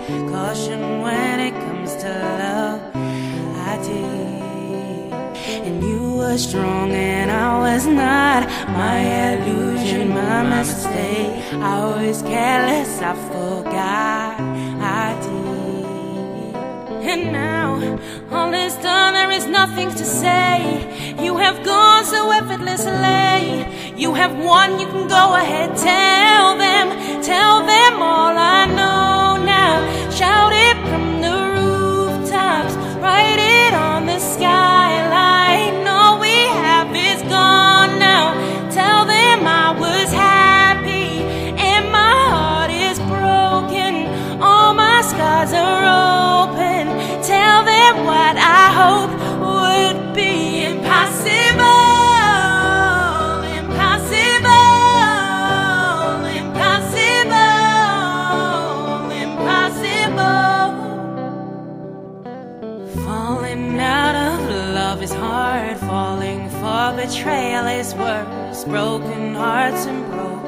Caution when it comes to love, I did. And you were strong and I was not. My illusion, my mistake. I was careless, I forgot, I did. And now, all is done, there is nothing to say. You have gone so effortlessly. You have won, you can go ahead, tell them all I know now. Shout it from the rooftops, write it on the skyline. All we have is gone now. Tell them I was happy and my heart is broken. All my scars are open. Tell them what I hope would be impossible. Falling out of love is hard. Falling for betrayal is worse. Broken hearts and broken